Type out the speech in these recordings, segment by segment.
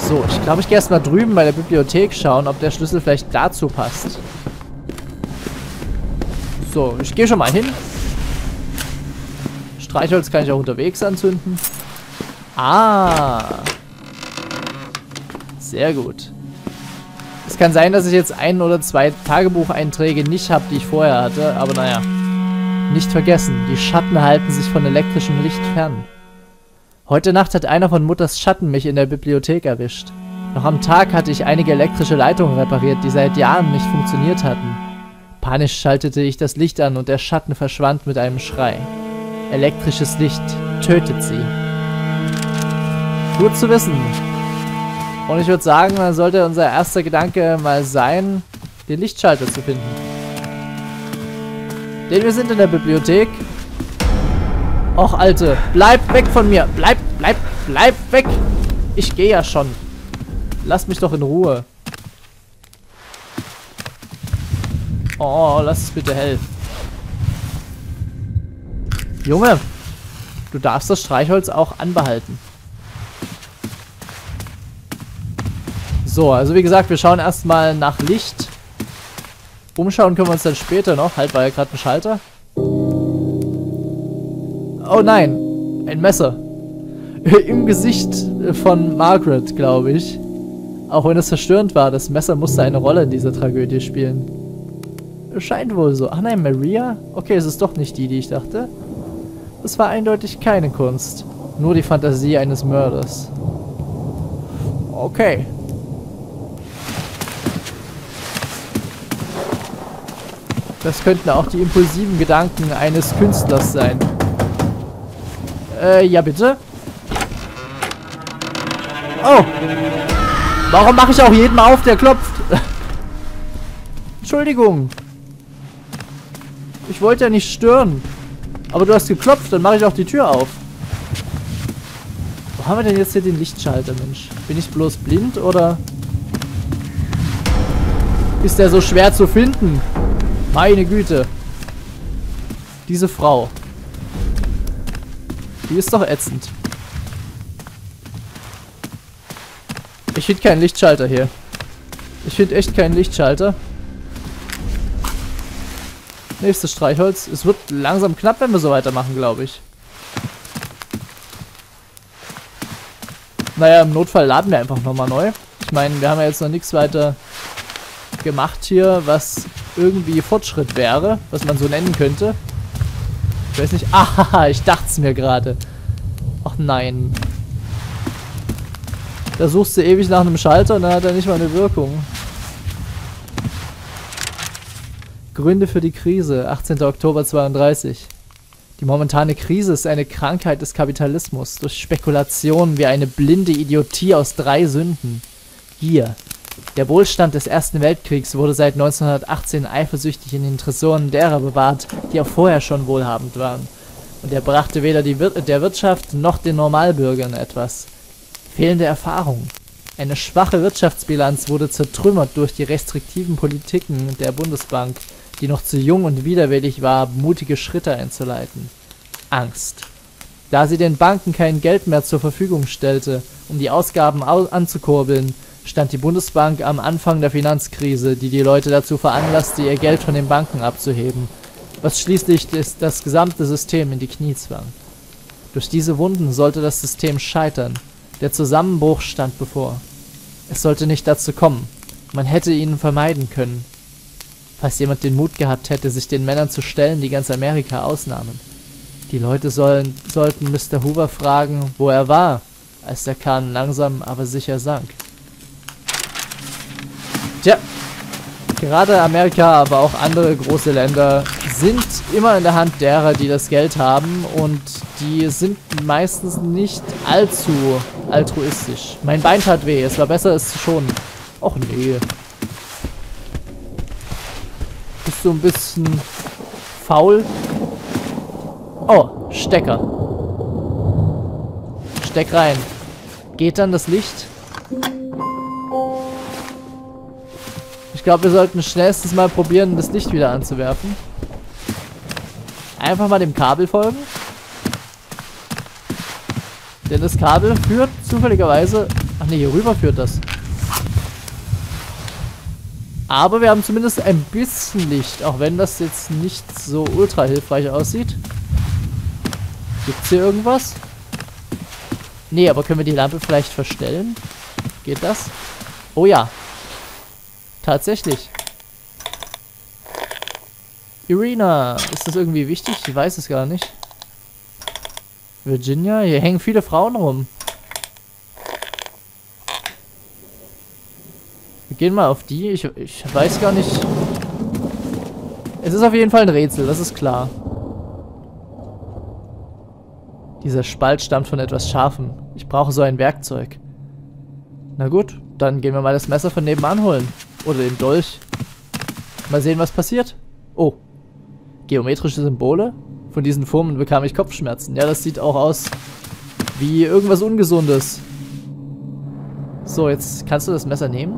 So, ich glaube, ich gehe erstmal drüben bei der Bibliothek schauen, ob der Schlüssel vielleicht dazu passt. So, ich gehe schon mal hin. Streichholz kann ich auch unterwegs anzünden. Ah. Sehr gut. Es kann sein, dass ich jetzt 1 oder 2 Tagebucheinträge nicht habe, die ich vorher hatte, aber naja. Nicht vergessen, die Schatten halten sich von elektrischem Licht fern. Heute Nacht hat einer von Mutters Schatten mich in der Bibliothek erwischt. Noch am Tag hatte ich einige elektrische Leitungen repariert, die seit Jahren nicht funktioniert hatten. Panisch schaltete ich das Licht an und der Schatten verschwand mit einem Schrei. Elektrisches Licht tötet sie. Gut zu wissen. Und ich würde sagen, dann sollte unser erster Gedanke mal sein, den Lichtschalter zu finden. Denn wir sind in der Bibliothek. Och, Alte, bleib weg von mir. Bleib weg. Ich gehe ja schon. Lass mich doch in Ruhe. Oh, lass es bitte hell. Junge, du darfst das Streichholz auch anbehalten. So, also wie gesagt, wir schauen erstmal nach Licht. Umschauen können wir uns dann später noch. Halt, war ja gerade ein Schalter. Oh nein, ein Messer. Im Gesicht von Margaret, glaube ich. Auch wenn es verstörend war, das Messer musste eine Rolle in dieser Tragödie spielen. Scheint wohl so. Ach nein, Maria? Okay, es ist doch nicht die ich dachte. Es war eindeutig keine Kunst. Nur die Fantasie eines Mörders. Okay. Das könnten auch die impulsiven Gedanken eines Künstlers sein. Ja bitte? Oh! Warum mache ich auch jeden auf, der klopft? Entschuldigung. Ich wollte ja nicht stören. Aber du hast geklopft, dann mache ich auch die Tür auf. Wo haben wir denn jetzt hier den Lichtschalter, Mensch? Bin ich bloß blind, oder? Ist der so schwer zu finden? Meine Güte. Diese Frau. Die ist doch ätzend. Ich finde keinen Lichtschalter hier. Ich finde echt keinen Lichtschalter. Nächstes Streichholz. Es wird langsam knapp, wenn wir so weitermachen, glaube ich. Naja, im Notfall laden wir einfach nochmal neu. Ich meine, wir haben ja jetzt noch nichts weiter gemacht hier, was irgendwie Fortschritt wäre, was man so nennen könnte. Ich weiß nicht. Ah, ich dachte es mir gerade. Ach nein. Da suchst du ewig nach einem Schalter und dann hat er nicht mal eine Wirkung. Gründe für die Krise, 18. Oktober 32. Die momentane Krise ist eine Krankheit des Kapitalismus, durch Spekulationen wie eine blinde Idiotie aus 3 Sünden. Gier. Der Wohlstand des Ersten Weltkriegs wurde seit 1918 eifersüchtig in den Tresoren derer bewahrt, die auch vorher schon wohlhabend waren. Und er brachte weder der Wirtschaft noch den Normalbürgern etwas. Fehlende Erfahrung. Eine schwache Wirtschaftsbilanz wurde zertrümmert durch die restriktiven Politiken der Bundesbank, die noch zu jung und widerwillig war, mutige Schritte einzuleiten. Angst. Da sie den Banken kein Geld mehr zur Verfügung stellte, um die Ausgaben anzukurbeln, stand die Bundesbank am Anfang der Finanzkrise, die die Leute dazu veranlasste, ihr Geld von den Banken abzuheben, was schließlich das gesamte System in die Knie zwang. Durch diese Wunden sollte das System scheitern. Der Zusammenbruch stand bevor. Es sollte nicht dazu kommen. Man hätte ihn vermeiden können. Falls jemand den Mut gehabt hätte, sich den Männern zu stellen, die ganz Amerika ausnahmen. Die Leute sollten Mr. Hoover fragen, wo er war, als der Kahn langsam aber sicher sank. Tja, gerade Amerika, aber auch andere große Länder sind immer in der Hand derer, die das Geld haben, und die sind meistens nicht allzu altruistisch. Mein Bein tat weh, es war besser, es zu schonen. Och nee. Bist du ein bisschen faul? Oh, Stecker. Steck rein. Geht dann das Licht? Ich glaube, wir sollten schnellstens mal probieren, das Licht wieder anzuwerfen. Einfach mal dem Kabel folgen. Denn das Kabel führt zufälligerweise Ach ne, hier rüber führt das. Aber wir haben zumindest ein bisschen Licht, auch wenn das jetzt nicht so ultra hilfreich aussieht. Gibt's hier irgendwas? Nee, aber können wir die Lampe vielleicht verstellen? Geht das? Oh ja. Tatsächlich. Irina, ist das irgendwie wichtig? Ich weiß es gar nicht. Virginia, hier hängen viele Frauen rum. Wir gehen mal auf die. Ich weiß gar nicht. Es ist auf jeden Fall ein Rätsel, das ist klar. Dieser Spalt stammt von etwas Scharfem. Ich brauche so ein Werkzeug. Na gut, dann gehen wir mal das Messer von nebenan holen. Oder den Dolch. Mal sehen, was passiert. Oh. Geometrische Symbole? Von diesen Formen bekam ich Kopfschmerzen. Ja, das sieht auch aus wie irgendwas Ungesundes. So, jetzt kannst du das Messer nehmen?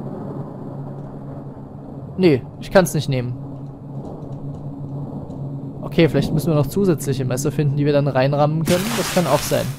Nee, ich kann es nicht nehmen. Okay, vielleicht müssen wir noch zusätzliche Messer finden, die wir dann reinrammen können. Das kann auch sein.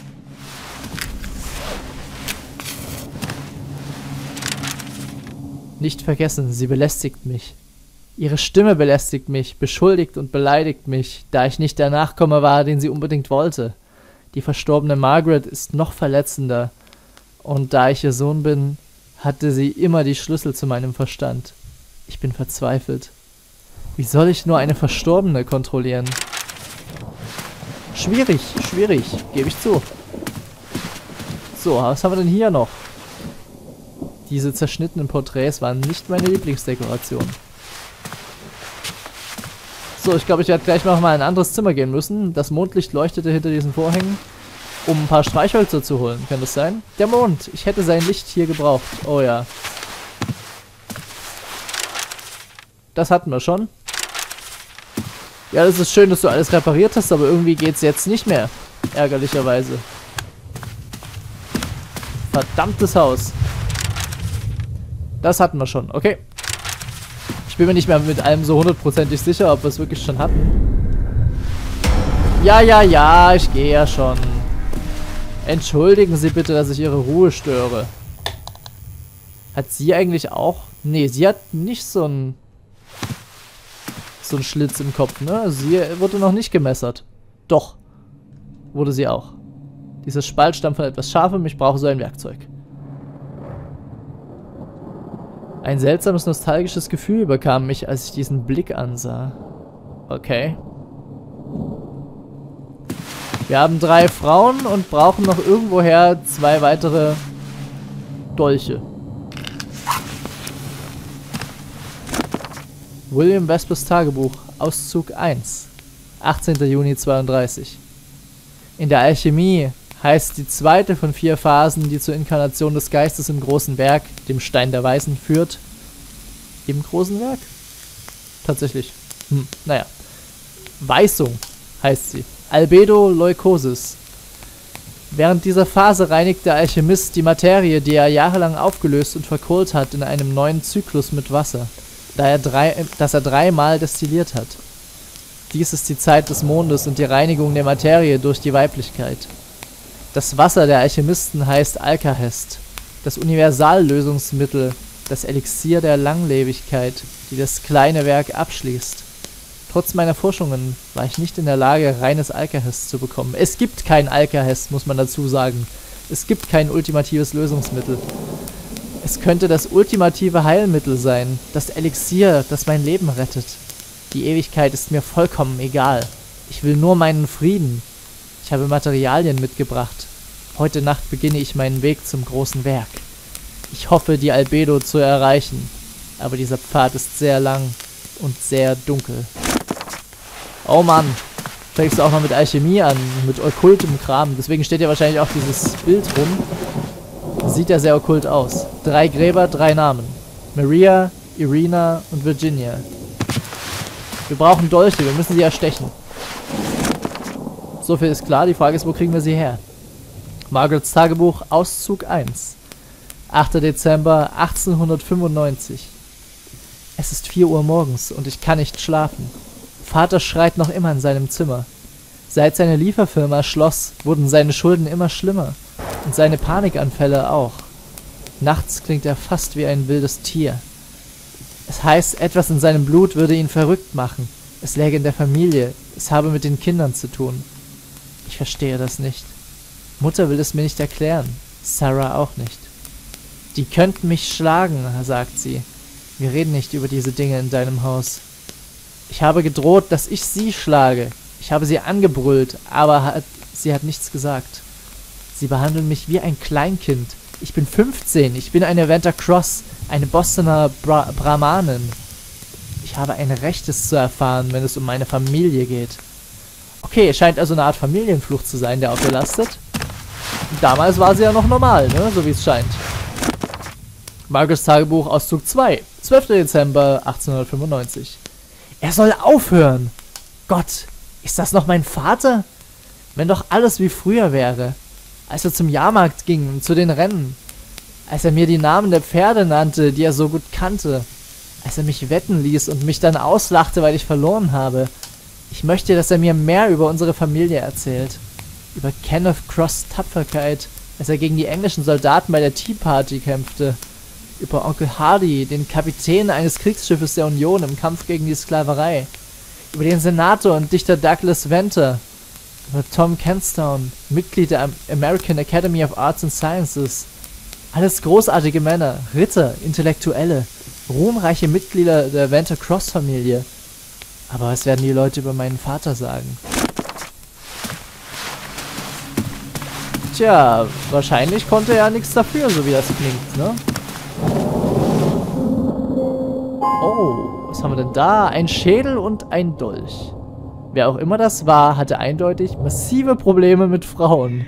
Nicht vergessen, sie belästigt mich. Ihre Stimme belästigt mich, beschuldigt und beleidigt mich, da ich nicht der Nachkomme war, den sie unbedingt wollte. Die verstorbene Margaret ist noch verletzender. Und da ich ihr Sohn bin, hatte sie immer die Schlüssel zu meinem Verstand. Ich bin verzweifelt. Wie soll ich nur eine Verstorbene kontrollieren? Schwierig, schwierig, gebe ich zu. So, was haben wir denn hier noch? Diese zerschnittenen Porträts waren nicht meine Lieblingsdekoration. So, ich glaube, ich werde gleich noch mal in ein anderes Zimmer gehen müssen. Das Mondlicht leuchtete hinter diesen Vorhängen, um ein paar Streichhölzer zu holen. Kann das sein? Der Mond. Ich hätte sein Licht hier gebraucht. Oh ja. Das hatten wir schon. Ja, das ist schön, dass du alles repariert hast, aber irgendwie geht's jetzt nicht mehr. Ärgerlicherweise. Verdammtes Haus. Das hatten wir schon. Okay. Ich bin mir nicht mehr mit allem so hundertprozentig sicher, ob wir es wirklich schon hatten. Ja, ja, ja, ich gehe ja schon. Entschuldigen Sie bitte, dass ich Ihre Ruhe störe. Hat sie eigentlich auch... Nee, sie hat nicht so ein Schlitz im Kopf, ne? Also sie wurde noch nicht gemessert. Doch. Wurde sie auch. Dieser Spalt stammt von etwas Scharfem, ich brauche so ein Werkzeug. Ein seltsames, nostalgisches Gefühl überkam mich, als ich diesen Blick ansah. Okay. Wir haben 3 Frauen und brauchen noch irgendwoher 2 weitere Dolche. William Vespers Tagebuch, Auszug 1, 18. Juni 32. In der Alchemie heißt die zweite von 4 Phasen, die zur Inkarnation des Geistes im großen Werk, dem Stein der Weisen, führt. Im großen Werk? Tatsächlich. Naja. Weißung heißt sie. Albedo Leukosis. Während dieser Phase reinigt der Alchemist die Materie, die er jahrelang aufgelöst und verkohlt hat, in einem neuen Zyklus mit Wasser, das er 3-mal destilliert hat. Dies ist die Zeit des Mondes und die Reinigung der Materie durch die Weiblichkeit. Das Wasser der Alchemisten heißt Alkahest, das Universallösungsmittel, das Elixier der Langlebigkeit, die das kleine Werk abschließt. Trotz meiner Forschungen war ich nicht in der Lage, reines Alkahest zu bekommen. Es gibt kein Alkahest, muss man dazu sagen. Es gibt kein ultimatives Lösungsmittel. Es könnte das ultimative Heilmittel sein, das Elixier, das mein Leben rettet. Die Ewigkeit ist mir vollkommen egal. Ich will nur meinen Frieden. Ich habe Materialien mitgebracht. Heute Nacht beginne ich meinen Weg zum großen Werk. Ich hoffe, die Albedo zu erreichen. Aber dieser Pfad ist sehr lang und sehr dunkel. Oh Mann. Fängst du auch noch mit Alchemie an, mit okkultem Kram. Deswegen steht ja wahrscheinlich auch dieses Bild rum. Sieht ja sehr okkult aus. 3 Gräber, 3 Namen. Maria, Irina und Virginia. Wir brauchen Dolche, wir müssen sie erstechen. So viel ist klar, die Frage ist, wo kriegen wir sie her? Margarets Tagebuch, Auszug 1. 8. Dezember 1895. Es ist 4 Uhr morgens und ich kann nicht schlafen. Vater schreit noch immer in seinem Zimmer. Seit seine Lieferfirma schloss, wurden seine Schulden immer schlimmer. Und seine Panikanfälle auch. Nachts klingt er fast wie ein wildes Tier. Es heißt, etwas in seinem Blut würde ihn verrückt machen. Es läge in der Familie. Es habe mit den Kindern zu tun. Ich verstehe das nicht. Mutter will es mir nicht erklären. Sarah auch nicht. Die könnten mich schlagen, sagt sie. Wir reden nicht über diese Dinge in deinem Haus. Ich habe gedroht, dass ich sie schlage. Ich habe sie angebrüllt, aber sie hat nichts gesagt. Sie behandeln mich wie ein Kleinkind. Ich bin 15, ich bin eine Venter Cross, eine Bostoner Brahmanin. Ich habe ein Rechtes zu erfahren, wenn es um meine Familie geht. Okay, es scheint also eine Art Familienfluch zu sein, der auf ihr lastet. Damals war sie ja noch normal, ne? So wie es scheint. Margarets Tagebuch, Auszug 2, 12. Dezember 1895. Er soll aufhören! Gott, ist das noch mein Vater? Wenn doch alles wie früher wäre. Als wir zum Jahrmarkt gingen, zu den Rennen. Als er mir die Namen der Pferde nannte, die er so gut kannte. Als er mich wetten ließ und mich dann auslachte, weil ich verloren habe. Ich möchte, dass er mir mehr über unsere Familie erzählt. Über Kenneth Cross' Tapferkeit, als er gegen die englischen Soldaten bei der Tea Party kämpfte. Über Onkel Hardy, den Kapitän eines Kriegsschiffes der Union im Kampf gegen die Sklaverei. Über den Senator und Dichter Douglas Venter. Über Tom Kenstown, Mitglied der American Academy of Arts and Sciences. Alles großartige Männer, Ritter, Intellektuelle, ruhmreiche Mitglieder der Venter Cross Familie. Aber was werden die Leute über meinen Vater sagen? Tja, wahrscheinlich konnte er ja nichts dafür, so wie das klingt, ne? Oh, was haben wir denn da? Ein Schädel und ein Dolch. Wer auch immer das war, hatte eindeutig massive Probleme mit Frauen.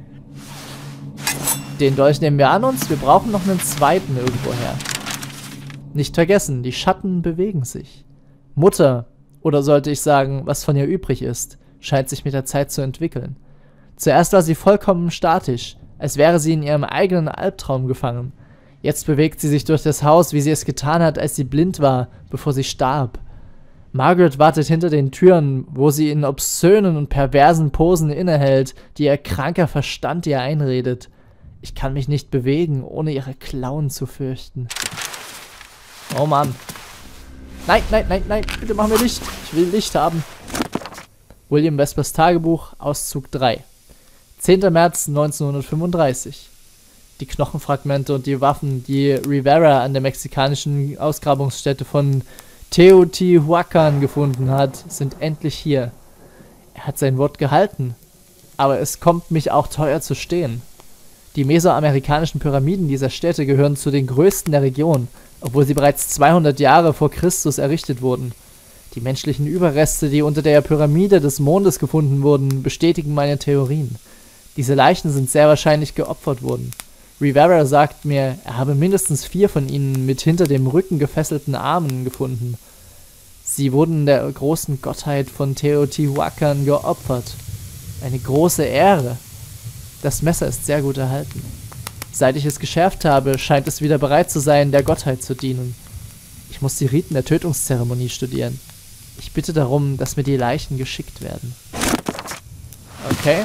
Den Dolch nehmen wir an uns, wir brauchen noch einen zweiten irgendwoher. Nicht vergessen, die Schatten bewegen sich. Mutter, oder sollte ich sagen, was von ihr übrig ist, scheint sich mit der Zeit zu entwickeln. Zuerst war sie vollkommen statisch, als wäre sie in ihrem eigenen Albtraum gefangen. Jetzt bewegt sie sich durch das Haus, wie sie es getan hat, als sie blind war, bevor sie starb. Margaret wartet hinter den Türen, wo sie in obszönen und perversen Posen innehält, die ihr kranker Verstand ihr einredet. Ich kann mich nicht bewegen, ohne ihre Klauen zu fürchten. Oh Mann. Nein, nein, nein, nein, bitte mach mir Licht. Ich will Licht haben. William Vespers Tagebuch, Auszug 3. 10. März 1935. Die Knochenfragmente und die Waffen, die Rivera an der mexikanischen Ausgrabungsstätte von Teotihuacan gefunden hat, sind endlich hier. Er hat sein Wort gehalten, aber es kommt mich auch teuer zu stehen. Die mesoamerikanischen Pyramiden dieser Städte gehören zu den größten der Region, obwohl sie bereits 200 Jahre vor Christus errichtet wurden. Die menschlichen Überreste, die unter der Pyramide des Mondes gefunden wurden, bestätigen meine Theorien. Diese Leichen sind sehr wahrscheinlich geopfert worden. Rivera sagt mir, er habe mindestens 4 von ihnen mit hinter dem Rücken gefesselten Armen gefunden. Sie wurden der großen Gottheit von Teotihuacan geopfert. Eine große Ehre. Das Messer ist sehr gut erhalten. Seit ich es geschärft habe, scheint es wieder bereit zu sein, der Gottheit zu dienen. Ich muss die Riten der Tötungszeremonie studieren. Ich bitte darum, dass mir die Leichen geschickt werden. Okay.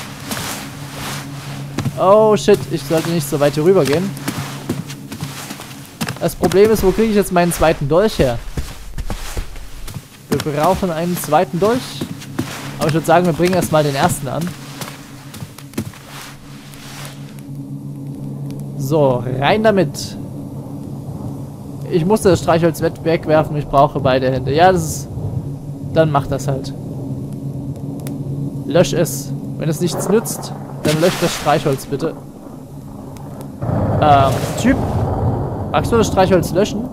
Oh shit, ich sollte nicht so weit hier rüber gehen. Das Problem ist, wo kriege ich jetzt meinen zweiten Dolch her? Wir brauchen einen zweiten Dolch. Aber ich würde sagen, wir bringen erstmal den ersten an. So, rein damit. Ich musste das Streichholz wegwerfen, ich brauche beide Hände. Ja, das ist... Dann mach das halt. Lösch es. Wenn es nichts nützt, dann lösch das Streichholz bitte. Typ. Magst du das Streichholz löschen?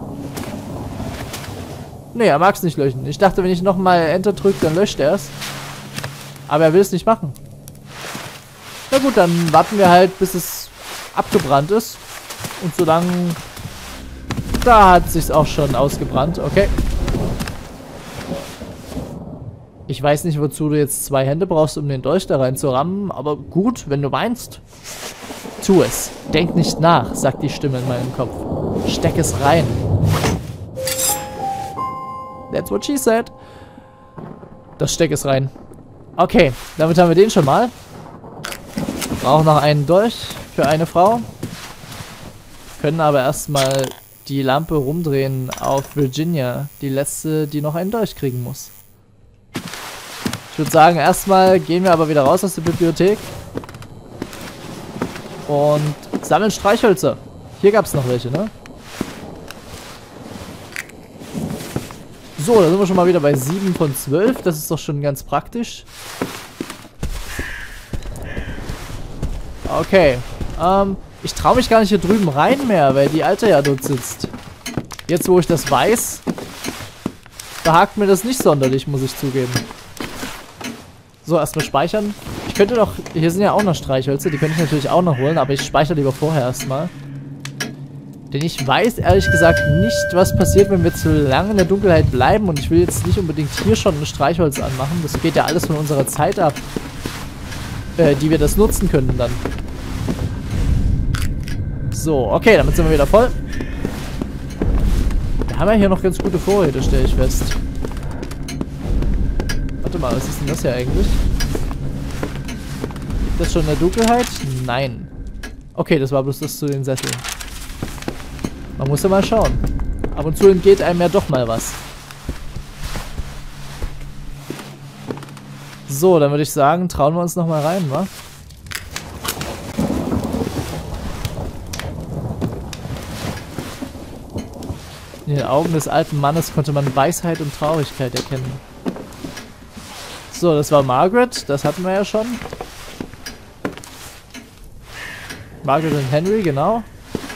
Nee, er mag es nicht löschen. Ich dachte, wenn ich nochmal Enter drücke, dann löscht er es. Aber er will es nicht machen. Na gut, dann warten wir halt, bis es abgebrannt ist. Und solange... Da hat es sich auch schon ausgebrannt. Okay. Ich weiß nicht, wozu du jetzt 2 Hände brauchst, um den Dolch da rein zu rammen. Aber gut, wenn du meinst. Tu es. Denk nicht nach, sagt die Stimme in meinem Kopf. Steck es rein. That's what she said. Das steck es rein. Okay, damit haben wir den schon mal. Brauchen noch einen Dolch für eine Frau. Können aber erstmal die Lampe rumdrehen auf Virginia, die letzte, die noch einen Dolch kriegen muss. Ich würde sagen, erstmal gehen wir aber wieder raus aus der Bibliothek und sammeln Streichhölzer. Hier gab es noch welche, ne? So, da sind wir schon mal wieder bei 7 von 12. Das ist doch schon ganz praktisch. Okay. Ich traue mich gar nicht hier drüben rein mehr, weil die Alte ja dort sitzt. Jetzt, wo ich das weiß, behagt mir das nicht sonderlich, muss ich zugeben. So, erstmal speichern. Ich könnte noch... Hier sind ja auch noch Streichhölzer, die könnte ich natürlich auch noch holen, aber ich speichere lieber vorher erstmal. Denn ich weiß ehrlich gesagt nicht, was passiert, wenn wir zu lange in der Dunkelheit bleiben. Und ich will jetzt nicht unbedingt hier schon ein Streichholz anmachen. Das geht ja alles von unserer Zeit ab, die wir das nutzen können dann. So, okay, damit sind wir wieder voll. Wir haben ja hier noch ganz gute Vorräte, stelle ich fest. Warte mal, was ist denn das hier eigentlich? Gibt das schon in der Dunkelheit? Nein. Okay, das war bloß das zu den Sesseln. Man muss ja mal schauen. Ab und zu entgeht einem ja doch mal was. So, dann würde ich sagen, trauen wir uns noch mal rein, wa? In den Augen des alten Mannes konnte man Weisheit und Traurigkeit erkennen. So, das war Margaret. Das hatten wir ja schon. Margaret und Henry, genau.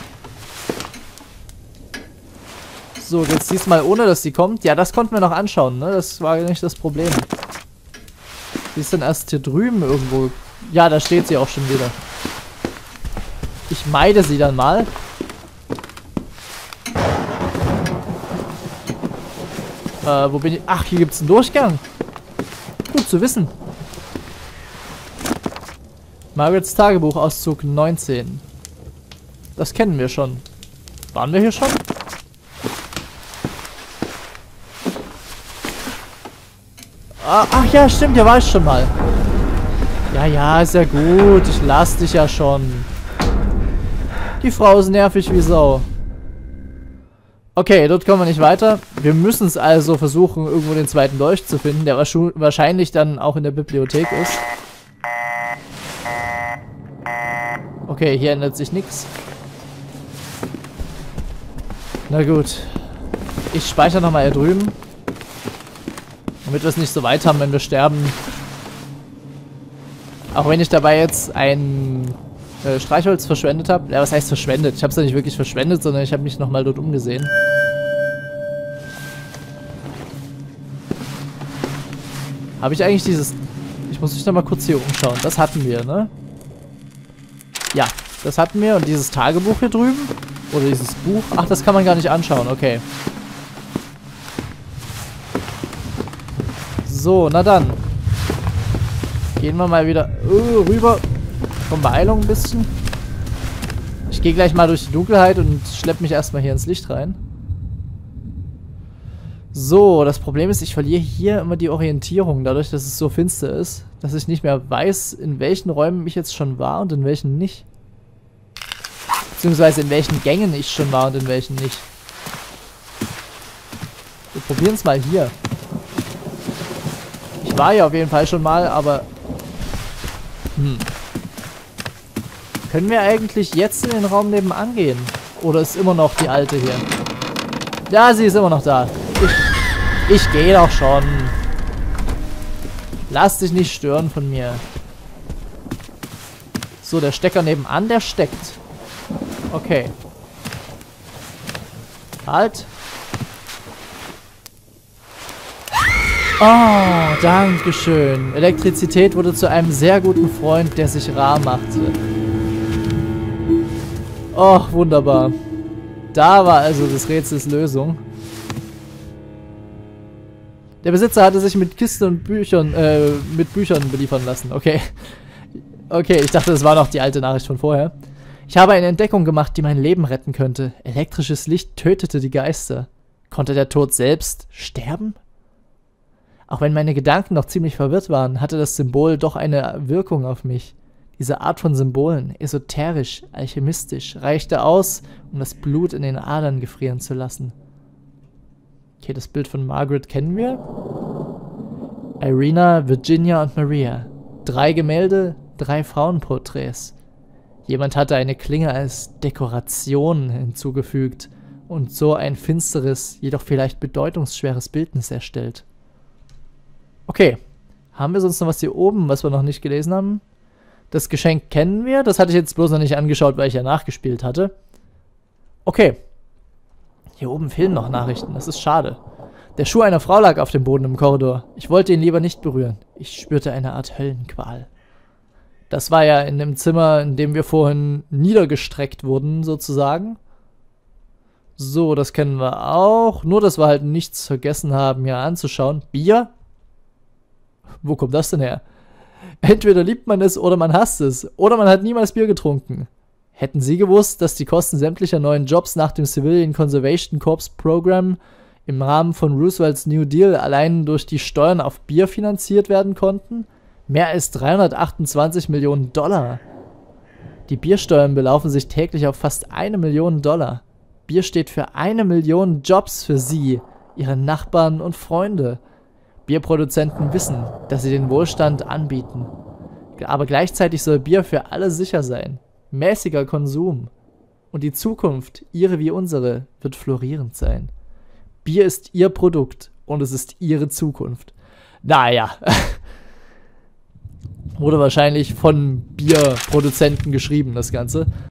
So, jetzt diesmal ohne, dass sie kommt. Ja, das konnten wir noch anschauen, ne? Das war nicht das Problem. Sie ist dann erst hier drüben irgendwo. Ja, da steht sie auch schon wieder. Ich meide sie dann mal. Wo bin ich? Ach, hier gibt es einen Durchgang. Gut zu wissen. Margarets Tagebuch, Auszug 19. Das kennen wir schon. Waren wir hier schon? Ach ja, stimmt, hier war ich schon mal. Ja, ist ja gut. Ich lass dich ja schon. Die Frau ist nervig wie Sau. Okay, dort kommen wir nicht weiter. Wir müssen es also versuchen, irgendwo den zweiten Dolch zu finden, der wahrscheinlich dann auch in der Bibliothek ist. Okay, hier ändert sich nichts. Na gut. Ich speichere nochmal hier drüben. Damit wir es nicht so weit haben, wenn wir sterben. Auch wenn ich dabei jetzt ein Streichholz verschwendet habe. Ja, was heißt verschwendet? Ich habe es ja nicht wirklich verschwendet, sondern ich habe mich nochmal dort umgesehen. Habe ich eigentlich dieses... Ich muss mich nochmal kurz hier umschauen. Das hatten wir, ne? Ja, das hatten wir. Und dieses Tagebuch hier drüben? Oder dieses Buch? Ach, das kann man gar nicht anschauen. Okay. So, na dann. Gehen wir mal wieder rüber. Komm, Beeilung ein bisschen. Ich gehe gleich mal durch die Dunkelheit und schleppe mich erstmal hier ins Licht rein. So, das Problem ist, ich verliere hier immer die Orientierung, dadurch, dass es so finster ist, dass ich nicht mehr weiß, in welchen Räumen ich jetzt schon war und in welchen nicht. Beziehungsweise in welchen Gängen ich schon war und in welchen nicht. Wir probieren es mal hier. Ich war ja auf jeden Fall schon mal, aber... Können wir eigentlich jetzt in den Raum nebenan gehen? Oder ist immer noch die Alte hier? Ja, sie ist immer noch da. Ich gehe doch schon. Lass dich nicht stören von mir. So, der Stecker nebenan, der steckt. Okay. Halt. Oh, danke schön. Elektrizität wurde zu einem sehr guten Freund, der sich rar machte. Oh, wunderbar. Da war also des Rätsels Lösung. Der Besitzer hatte sich mit Kisten und Büchern, mit Büchern beliefern lassen. Okay. Okay, ich dachte, das war noch die alte Nachricht von vorher. Ich habe eine Entdeckung gemacht, die mein Leben retten könnte. Elektrisches Licht tötete die Geister. Konnte der Tod selbst sterben? Auch wenn meine Gedanken noch ziemlich verwirrt waren, hatte das Symbol doch eine Wirkung auf mich. Diese Art von Symbolen, esoterisch, alchemistisch, reichte aus, um das Blut in den Adern gefrieren zu lassen. Okay, das Bild von Margaret kennen wir. Irina, Virginia und Maria. 3 Gemälde, 3 Frauenporträts. Jemand hatte eine Klinge als Dekoration hinzugefügt und so ein finsteres, jedoch vielleicht bedeutungsschweres Bildnis erstellt. Okay, haben wir sonst noch was hier oben, was wir noch nicht gelesen haben? Das Geschenk kennen wir, das hatte ich jetzt bloß noch nicht angeschaut, weil ich ja nachgespielt hatte. Okay, hier oben fehlen noch Nachrichten, das ist schade. Der Schuh einer Frau lag auf dem Boden im Korridor. Ich wollte ihn lieber nicht berühren. Ich spürte eine Art Höllenqual. Das war ja in dem Zimmer, in dem wir vorhin niedergestreckt wurden, sozusagen. So, das kennen wir auch. Nur, dass wir halt nichts vergessen haben, hier anzuschauen. Bier? Wo kommt das denn her? Entweder liebt man es oder man hasst es. Oder man hat niemals Bier getrunken. Hätten Sie gewusst, dass die Kosten sämtlicher neuen Jobs nach dem Civilian Conservation Corps Program im Rahmen von Roosevelts New Deal allein durch die Steuern auf Bier finanziert werden konnten? Mehr als 328 Millionen $. Die Biersteuern belaufen sich täglich auf fast 1 Million $. Bier steht für 1 Million Jobs für Sie, Ihre Nachbarn und Freunde. Bierproduzenten wissen, dass sie den Wohlstand anbieten. Aber gleichzeitig soll Bier für alle sicher sein. Mäßiger Konsum. Und die Zukunft, Ihre wie unsere, wird florierend sein. Bier ist Ihr Produkt und es ist Ihre Zukunft. Naja. Wurde wahrscheinlich von Bierproduzenten geschrieben, das Ganze.